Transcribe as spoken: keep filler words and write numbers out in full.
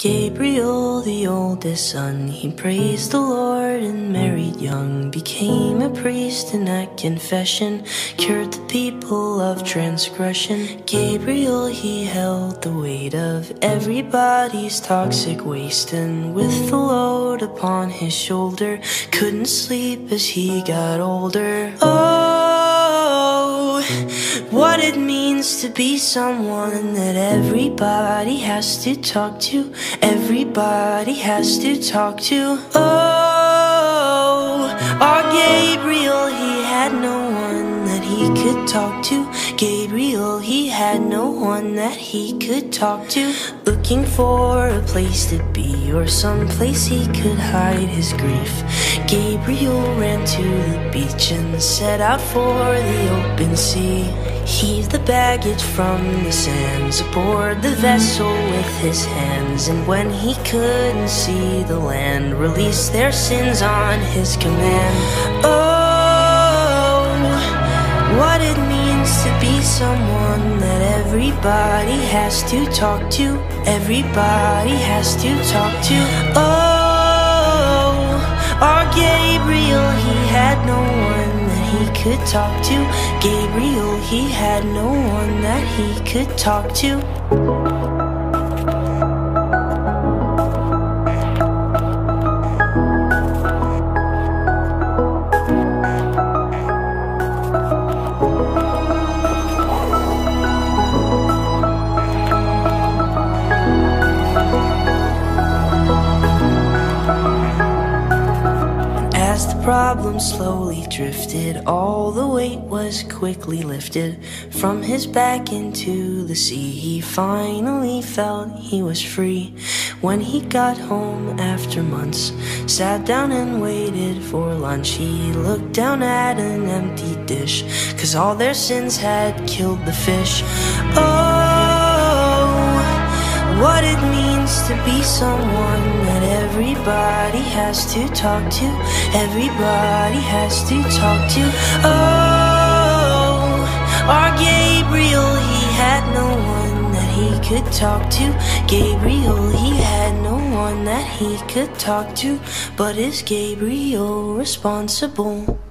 Gabriel, the oldest son, he praised the Lord and married young, became a priest and at confession cured the people of transgression. Gabriel, he held the weight of everybody's toxic waste, and with the load upon his shoulder couldn't sleep as he got older. Oh, what it means to be someone that everybody has to talk to, everybody has to talk to. Oh, our Gabriel, he had no one that he could talk to. Gabriel, he had no one that he could talk to. Looking for a place to be or some place he could hide his grief, Gabriel ran to the beach and set out for the open sea. Heaved the baggage from the sands aboard the vessel with his hands, and when he couldn't see the land, released their sins on his command. Oh, what it means to be someone that everybody has to talk to, everybody has to talk to. Oh, our Gabriel, he had no one that he could talk to. Gabriel, he had no one that he could talk to. As the problem slowly drifted, all the weight was quickly lifted from his back into the sea. He finally felt he was free. When he got home after months, sat down and waited for lunch, he looked down at an empty dish, 'cause all their sins had killed the fish. Oh, what it means to be someone that everybody has to talk to, everybody has to talk to. Oh, our Gabriel, he had no one that he could talk to. Gabriel, he had no one that he could talk to. But is Gabriel responsible?